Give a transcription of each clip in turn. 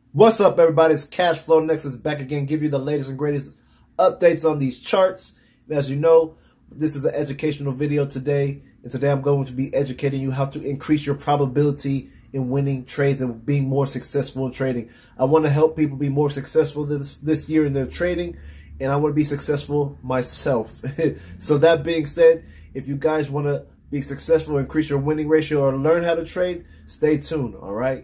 What's up, everybody? It's Cash Flow Nexus back again, give you the latest and greatest updates on these charts. And as you know, this is an educational video today, and today I'm going to be educating you how to increase your probability in winning trades and being more successful in trading. I want to help people be more successful this year in their trading, and I want to be successful myself. So that being said, if you guys want to be successful, increase your winning ratio, or learn how to trade, stay tuned, all right?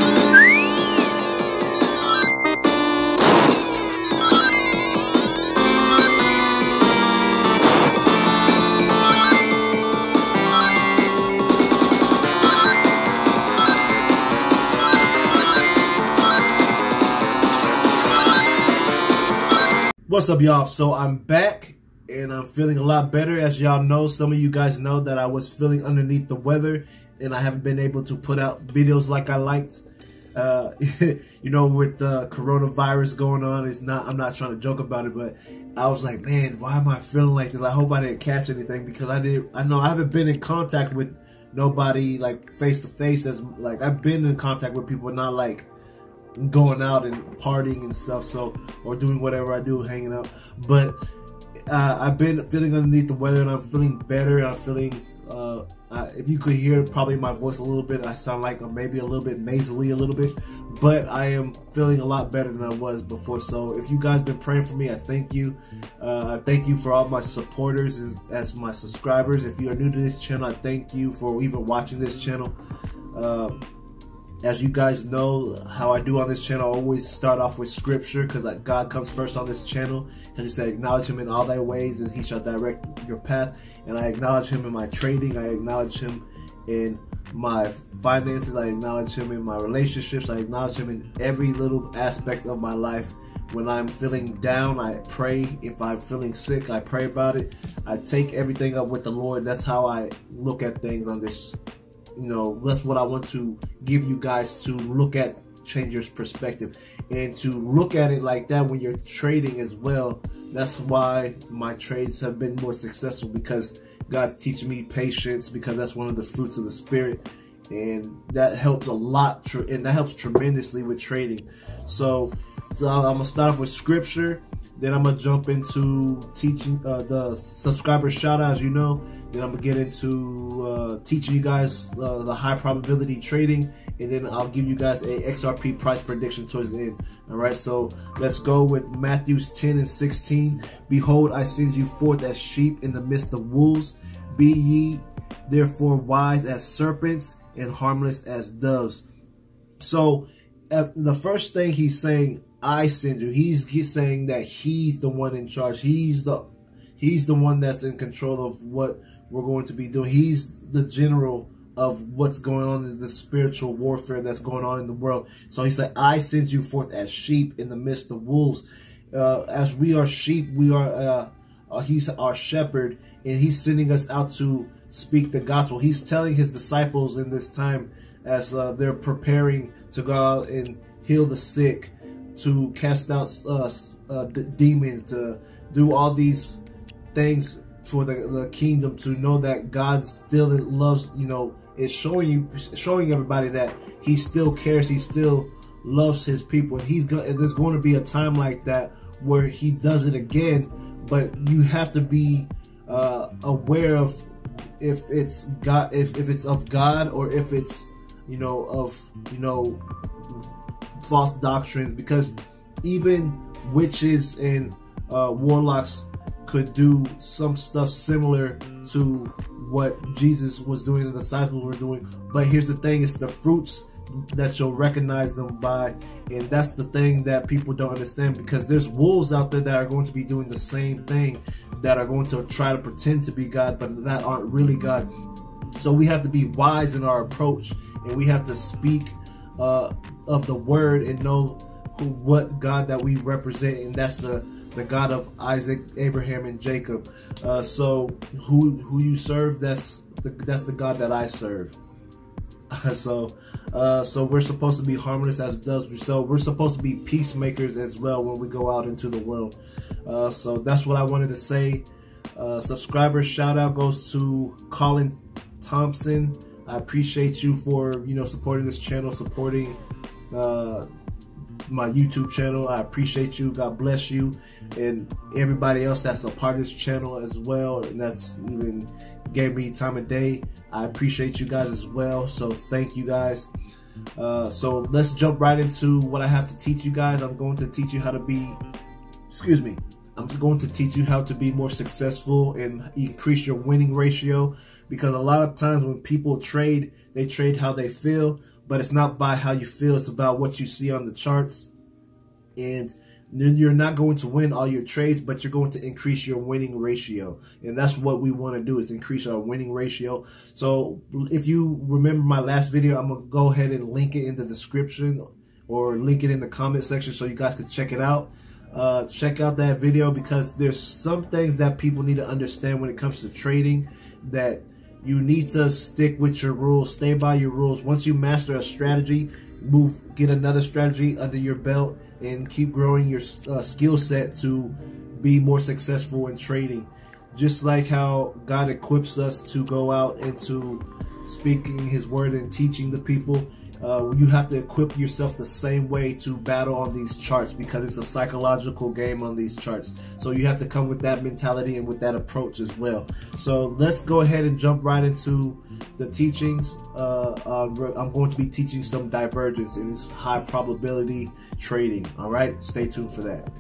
What's up, y'all? So I'm back and I'm feeling a lot better. As y'all know, some of you guys know that I was feeling underneath the weather and I haven't been able to put out videos like I liked. You know, with the coronavirus going on, I'm not trying to joke about it, but I was like, man, why am I feeling like this? I hope I didn't catch anything, because I know I haven't been in contact with nobody like face to face. As like, I've been in contact with people, not like going out and partying and stuff, so, or doing whatever I do, hanging out. But I've been feeling underneath the weather and I'm feeling better. I'm feeling, if you could hear probably my voice a little bit, I sound like I'm maybe a little bit nasally a little bit, but I am feeling a lot better than I was before. So if you guys been praying for me, I thank you. I thank you for all my supporters as my subscribers. If you are new to this channel, I thank you for even watching this channel. As you guys know, how I do on this channel, I always start off with scripture, because like God comes first on this channel, because he said, acknowledge him in all thy ways and he shall direct your path. And I acknowledge him in my trading, I acknowledge him in my finances, I acknowledge him in my relationships, I acknowledge him in every little aspect of my life. When I'm feeling down, I pray. If I'm feeling sick, I pray about it. I take everything up with the Lord. That's how I look at things on this. You know, that's what I want to give you guys, to look at, change your perspective, and to look at it like that when you're trading as well. That's why my trades have been more successful, because God's teaching me patience, because that's one of the fruits of the Spirit, and that helps a lot, and that helps tremendously with trading. So I'm gonna start off with scripture, then I'm gonna jump into teaching the subscriber shout out, as you know. Then I'm gonna get into teaching you guys the high probability trading, and then I'll give you guys a XRP price prediction towards the end. All right, so let's go with Matthew 10:16. Behold, I send you forth as sheep in the midst of wolves. Be ye therefore wise as serpents and harmless as doves. So the first thing he's saying, I send you. He's saying that he's the one in charge. He's the one that's in control of what we're going to be doing. He's the general of what's going on in the spiritual warfare that's going on in the world. So he said, I send you forth as sheep in the midst of wolves. As we are sheep, we are he's our shepherd, and he's sending us out to speak the gospel. He's telling his disciples in this time, as they're preparing to go out and heal the sick, to cast out demons, to do all these things for the kingdom, to know that God still loves, you know, is showing everybody that he still cares, he still loves his people. And there's going to be a time like that where he does it again, but you have to be aware of if it's God, if it's of God, or if it's, you know, of, you know, false doctrines, because even witches and warlocks could do some stuff similar to what Jesus was doing and the disciples were doing. But here's the thing, it's the fruits that you'll recognize them by, and that's the thing that people don't understand, because there's wolves out there that are going to be doing the same thing, that are going to try to pretend to be God, but that aren't really God. So we have to be wise in our approach, and we have to speak of the word and know what God that we represent, and that's the God of Isaac, Abraham, and Jacob. So who you serve, that's the God that I serve. So we're supposed to be harmless as doves. So we're supposed to be peacemakers as well when we go out into the world. So that's what I wanted to say. Subscriber shout out goes to Colin Thompson. I appreciate you for, supporting this channel, supporting my YouTube channel. I appreciate you. God bless you, and everybody else that's a part of this channel as well, and that's even gave me time of day. I appreciate you guys as well. So thank you guys. So let's jump right into what I have to teach you guys. I'm going to teach you how to be, I'm going to teach you how to be more successful and increase your winning ratio, because a lot of times when people trade, they trade how they feel, but it's not by how you feel, it's about what you see on the charts. And you're not going to win all your trades, but you're going to increase your winning ratio. And that's what we want to do, is increase our winning ratio. So if you remember my last video, I'm going to go ahead and link it in the description or link it in the comment section so you guys can check it out. Check out that video, because there's some things that people need to understand when it comes to trading, that you need to stick with your rules, stay by your rules. Once you master a strategy, get another strategy under your belt, and keep growing your skill set to be more successful in trading. Just like how God equips us to go out into speaking His word and teaching the people, you have to equip yourself the same way to battle on these charts, because it's a psychological game on these charts. So you have to come with that mentality and with that approach as well. So let's go ahead and jump right into the teachings. I'm going to be teaching some divergence, and it's high probability trading. All right, stay tuned for that.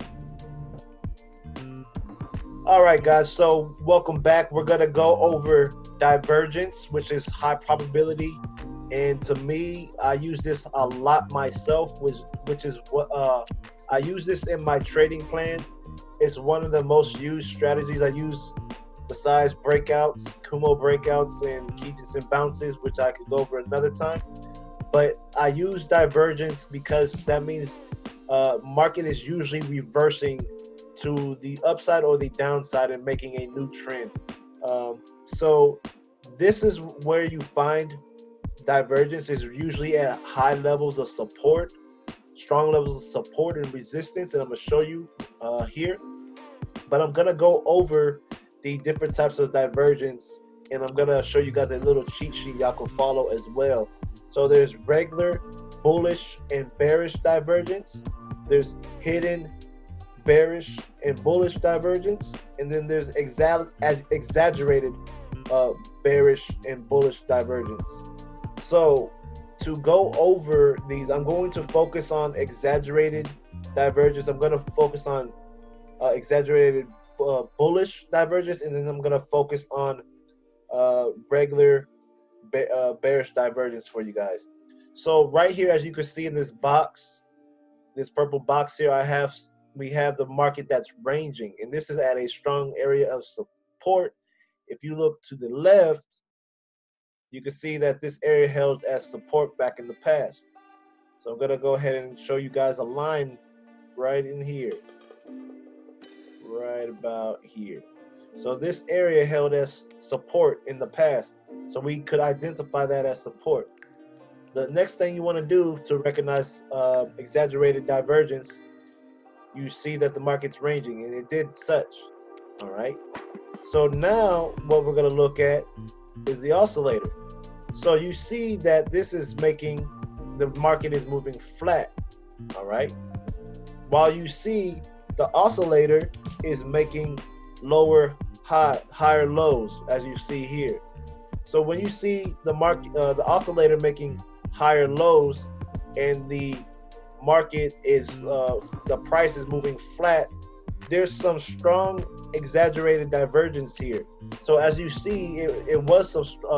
All right, guys, so welcome back. We're going to go over divergence, which is high probability. And to me, I use this a lot myself, which is what I use this in my trading plan. It's one of the most used strategies I use, besides breakouts, Kumo breakouts, and Kijun bounces, which I could go over another time. But I use divergence because that means market is usually reversing to the upside or the downside and making a new trend. So this is where you find divergence, is usually at high levels of support, strong levels of support and resistance, and I'm going to show you here. But I'm going to go over the different types of divergence, and I'm going to show you guys a little cheat sheet y'all can follow as well. So there's regular bullish and bearish divergence, there's hidden bearish and bullish divergence, and then there's exaggerated bearish and bullish divergence. So to go over these, I'm going to focus on exaggerated divergence. I'm going to focus on exaggerated bullish divergence, and then I'm going to focus on regular bearish divergence for you guys. So right here, as you can see in this box, this purple box here, we have the market that's ranging, and this is at a strong area of support. If you look to the left, you can see that this area held as support back in the past. So I'm going to go ahead and show you guys a line right in here, right about here. So this area held as support in the past, so we could identify that as support. The next thing you want to do to recognize exaggerated divergence, you see that the market's ranging, and it did such. All right, so now what we're going to look at is the oscillator. So you see that this is making, the market is moving flat, all right, while you see the oscillator is making higher lows, as you see here. So when you see the market, the oscillator making higher lows, and the market is the price is moving flat, there's some strong exaggerated divergence here. So as you see, it was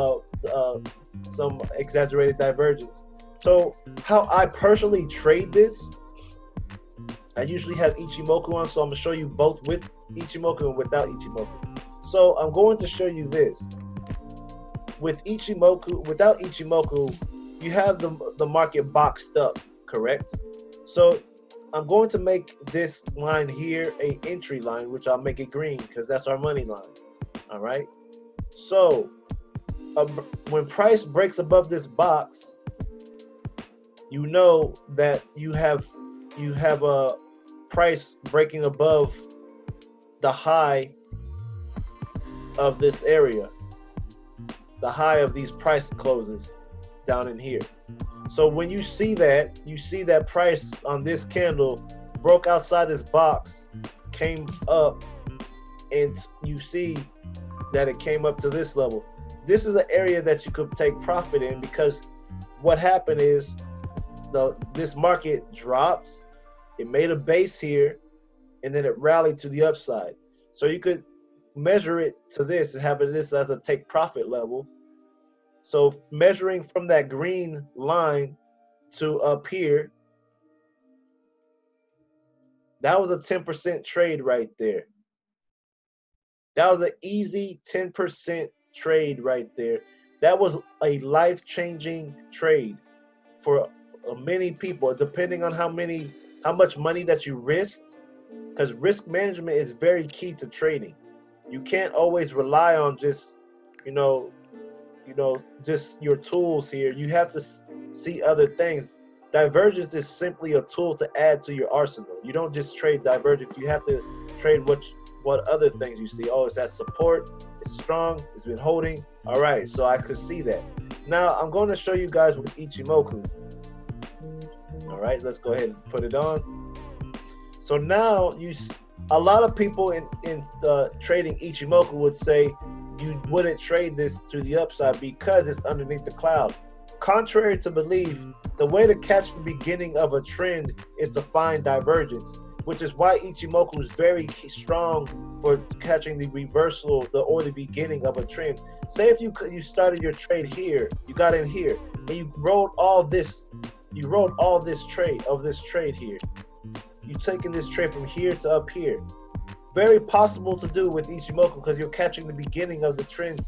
some exaggerated divergence. So how I personally trade this, I usually have Ichimoku on, so I'm going to show you both with Ichimoku and without Ichimoku. So I'm going to show you this. With Ichimoku, without Ichimoku, you have the market boxed up, correct? So I'm going to make this line here a entry line, which I'll make it green because that's our money line. All right. So when price breaks above this box, you know that you have a price breaking above the high of this area, the high of these price closes down in here. So when you see that price on this candle broke outside this box, came up, and you see that it came up to this level. This is an area that you could take profit in, because what happened is this market dropped, it made a base here, and then it rallied to the upside. So you could measure it to this and have this as a take profit level. So measuring from that green line to up here, that was a 10% trade right there. That was an easy 10% trade right there. That was a life-changing trade for many people, depending on how much money that you risked, because risk management is very key to trading. You can't always rely on just, just your tools here. You have to see other things. Divergence is simply a tool to add to your arsenal. You don't just trade divergence. You have to trade what other things you see. Oh, it's that support. It's strong. It's been holding. All right, so I could see that. Now I'm going to show you guys with Ichimoku. All right, let's go ahead and put it on. So now a lot of people in trading Ichimoku would say you wouldn't trade this to the upside because it's underneath the cloud. Contrary to belief, the way to catch the beginning of a trend is to find divergence, which is why Ichimoku is very strong for catching the reversal or the beginning of a trend. Say if you started your trade here, you got in here, and you rolled all this trade here. You taking this trade from here to up here. Very possible to do with Ichimoku because you're catching the beginning of the trend.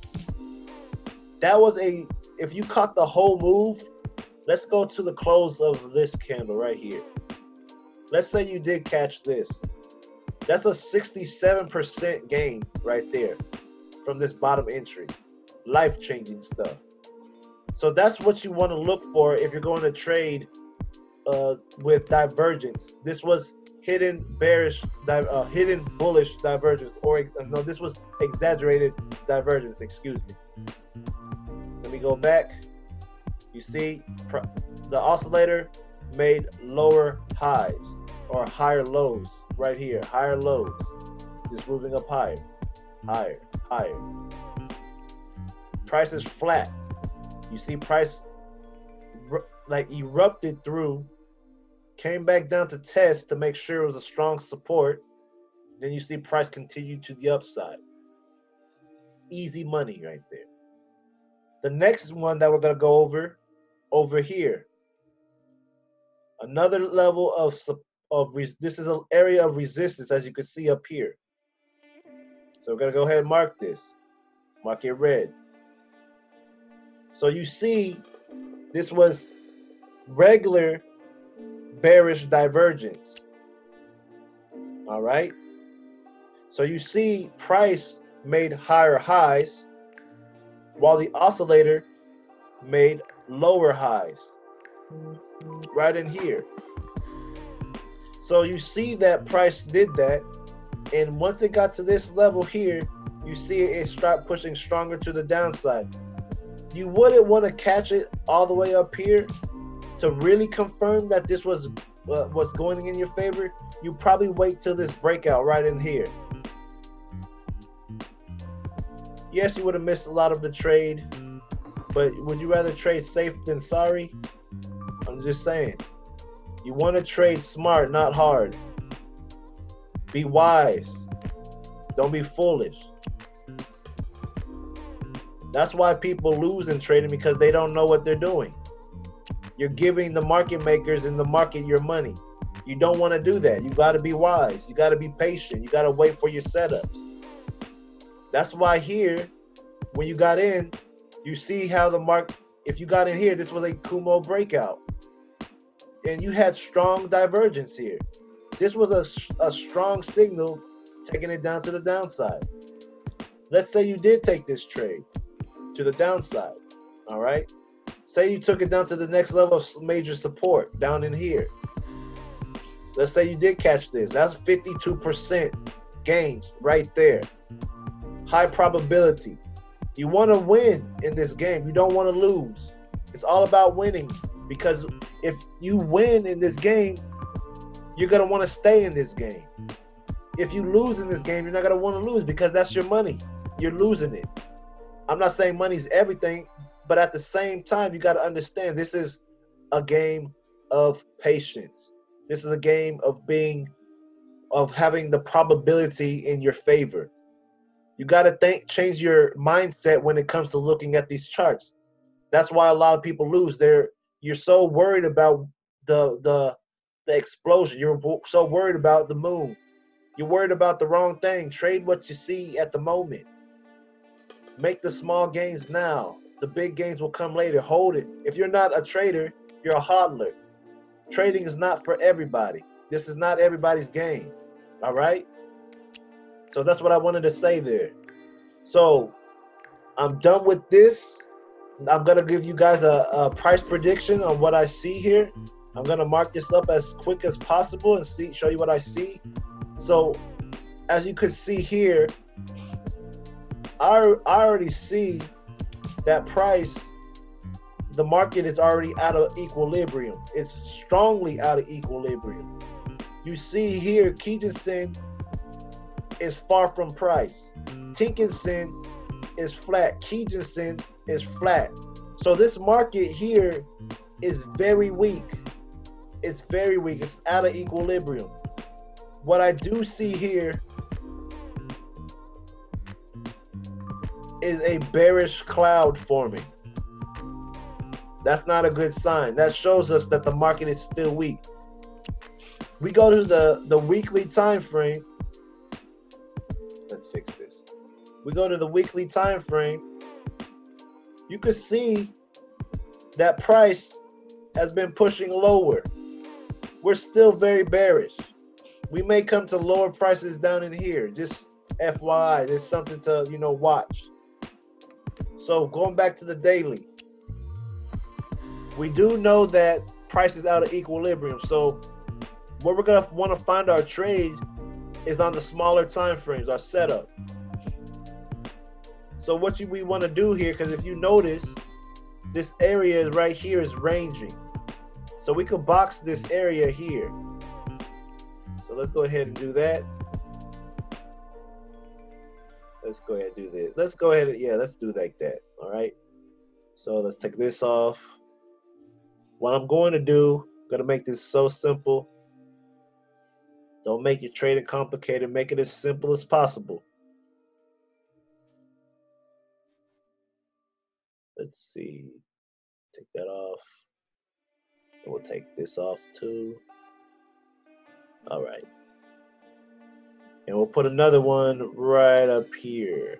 If you caught the whole move, let's go to the close of this candle right here. Let's say you did catch this. That's a 67% gain right there from this bottom entry. Life-changing stuff. So that's what you want to look for if you're going to trade with divergence. This was hidden bullish divergence, or no, this was exaggerated divergence. Excuse me. Let me go back. You see, the oscillator made lower highs or higher lows right here. Higher lows, just moving up higher, higher, higher. Price is flat. You see, price like erupted through, came back down to test to make sure it was a strong support. Then you see price continue to the upside. Easy money right there. The next one that we're going to go over here. Another level of this is an area of resistance, as you can see up here. So we're going to go ahead and mark this. Mark it red. So you see, this was regular bearish divergence. All right. So you see price made higher highs while the oscillator made lower highs right in here. So you see that price did that, and once it got to this level here, you see it start pushing stronger to the downside. You wouldn't want to catch it all the way up here to really confirm that this was going in your favor. You probably wait till this breakout right in here. Yes, you would have missed a lot of the trade, but would you rather trade safe than sorry? I'm just saying. You want to trade smart, not hard. Be wise. Don't be foolish. That's why people lose in trading, because they don't know what they're doing. You're giving the market makers in the market your money. You don't want to do that. You got to be wise. You got to be patient. You got to wait for your setups. That's why here, when you got in, you see how the market, if you got in here, this was a Kumo breakout. And you had strong divergence here. This was a strong signal taking it down to the downside. Let's say you did take this trade to the downside, all right? Say you took it down to the next level of major support down in here. Let's say you did catch this. That's 52% gains right there. High probability. You want to win in this game. You don't want to lose. It's all about winning. Because if you win in this game, you're going to want to stay in this game. If you lose in this game, you're not going to want to lose because that's your money. You're losing it. I'm not saying money's everything, but at the same time, you got to understand this is a game of patience. This is a game of having the probability in your favor. You got to change your mindset when it comes to looking at these charts. That's why a lot of people lose. You're so worried about the explosion. You're so worried about the moon. You're worried about the wrong thing. Trade what you see at the moment. Make the small gains now. The big gains will come later. Hold it. If you're not a trader, you're a hodler. Trading is not for everybody. This is not everybody's game. All right? So that's what I wanted to say there. So I'm done with this. I'm going to give you guys a price prediction on what I see here. I'm going to mark this up as quick as possible and show you what I see. So as you could see here, I already see that price, the market is already out of equilibrium. It's strongly out of equilibrium. You see here, Kijun is far from price. Tenkan is flat. Kijun is flat. So this market here is very weak. It's very weak. It's out of equilibrium. What I do see here is a bearish cloud forming. That's not a good sign. That shows us that the market is still weak. We go to the weekly time frame. Let's fix this. We go to the weekly time frame. You can see that price has been pushing lower. We're still very bearish. We may come to lower prices down in here. Just FYI, there's something to watch. So going back to the daily, we do know that price is out of equilibrium. So where we're gonna want to find our trade is on the smaller time frames, our setup. So what we want to do here, because if you notice, this area right here is ranging. So we could box this area here. So let's go ahead and do that. Let's go ahead and do this. Let's go ahead and, let's do like that. All right. So let's take this off. What I'm going to do, I'm going to make this so simple. Don't make your trading complicated. Make it as simple as possible. Let's see. Take that off. And we'll take this off too. All right. And we'll put another one right up here.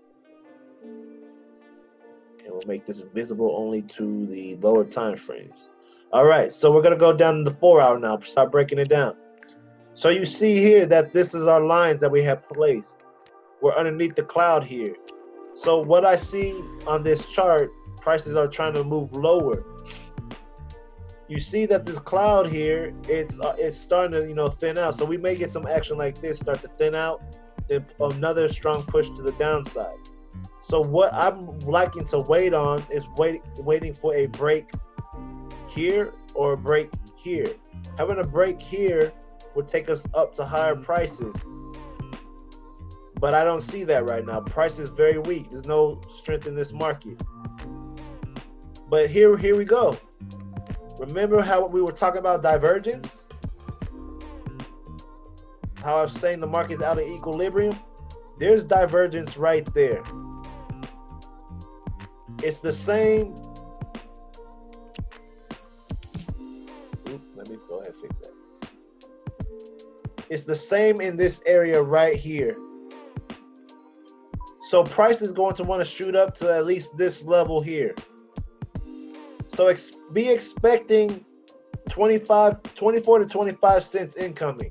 And we'll make this visible only to the lower time frames. All right, so we're going to go down to the 4 hour now. Start breaking it down. So you see here that this is our lines that we have placed. We're underneath the cloud here. So what I see on this chart, prices are trying to move lower. You see that this cloud here, it's starting to thin out. So we may get some action like this, start to thin out, then another strong push to the downside. So what I'm liking to wait on is waiting for a break here or a break here. Having a break here would take us up to higher prices. But I don't see that right now. Price is very weak. There's no strength in this market. But here we go. Remember how we were talking about divergence? How I was saying the market's out of equilibrium? There's divergence right there. It's the same. Let me go ahead and fix that. It's the same in this area right here. So price is going to want to shoot up to at least this level here. So be expecting 24 to 25 cents incoming.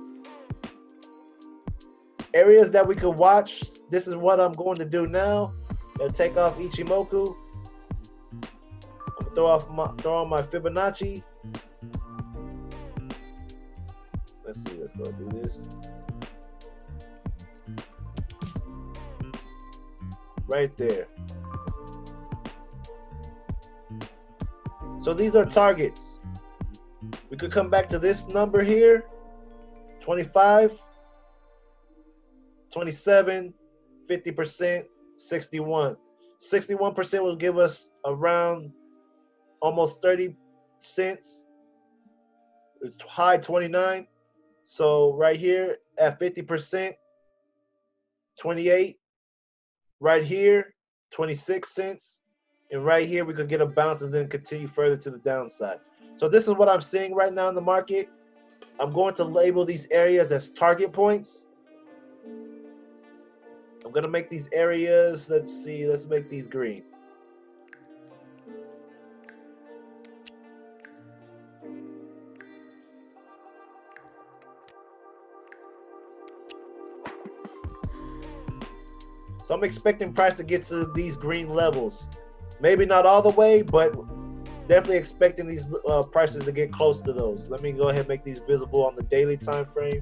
Areas that we could watch. This is what I'm going to do now. I'll take off Ichimoku. I'm gonna throw on my Fibonacci. Let's see. Let's go do this. Right there. So these are targets. We could come back to this number here, 25, 27, 50%, 61. 61% will give us around almost 30 cents. It's high 29. So right here at 50%, 28. Right here, 26 cents. And right here, we could get a bounce and then continue further to the downside. So this is what I'm seeing right now in the market. I'm going to label these areas as target points. I'm going to make these areas, let's see, let's make these green. So I'm expecting price to get to these green levels. Maybe not all the way, but definitely expecting these prices to get close to those. Let me go ahead and make these visible on the daily time frame.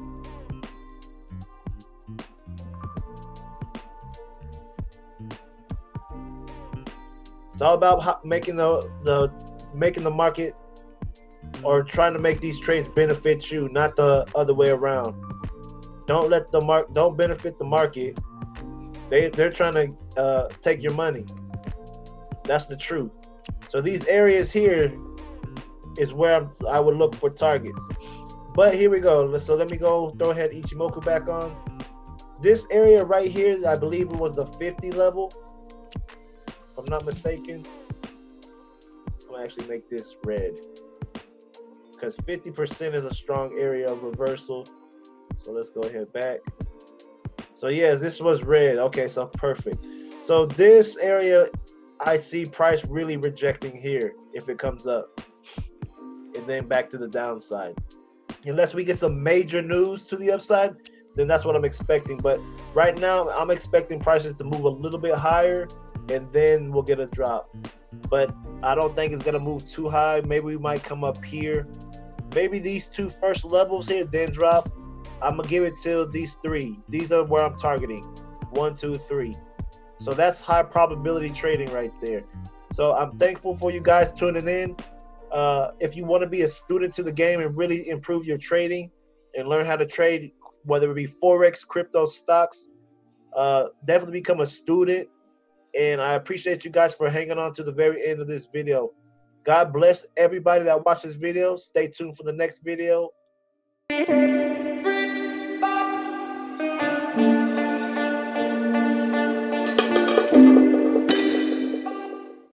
It's all about making the market, or trying to make these trades benefit you, not the other way around. Don't let the don't benefit the market. They're trying to take your money. That's the truth. So these areas here is where I would look for targets. But here we go. So let me go throw ahead Ichimoku back on. This area right here, I believe it was the 50 level, if I'm not mistaken. I'm gonna actually make this red because 50% is a strong area of reversal. So let's go ahead back. So yes, this was red. Okay, so perfect. So this area, I see price really rejecting here if it comes up, and then back to the downside. Unless we get some major news to the upside, then that's what I'm expecting. But right now, I'm expecting prices to move a little bit higher, and then we'll get a drop. But I don't think it's gonna move too high. Maybe we might come up here. Maybe these two first levels here, then drop. I'm gonna give it till these three. These are where I'm targeting. 1, 2, 3. So that's high probability trading right there. So I'm thankful for you guys tuning in. If you want to be a student to the game and really improve your trading and learn how to trade, whether it be Forex, crypto, stocks, definitely become a student. And I appreciate you guys for hanging on to the very end of this video. God bless everybody that watched this video. Stay tuned for the next video.